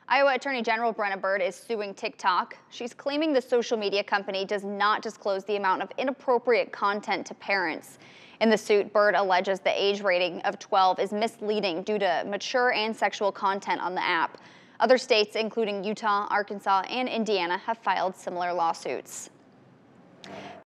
Iowa Attorney General Brenna Bird is suing TikTok. She's claiming the social media company does not disclose the amount of inappropriate content to parents. In the suit, Bird alleges the age rating of 12 is misleading due to mature and sexual content on the app. Other states, including Utah, Arkansas, and Indiana, have filed similar lawsuits.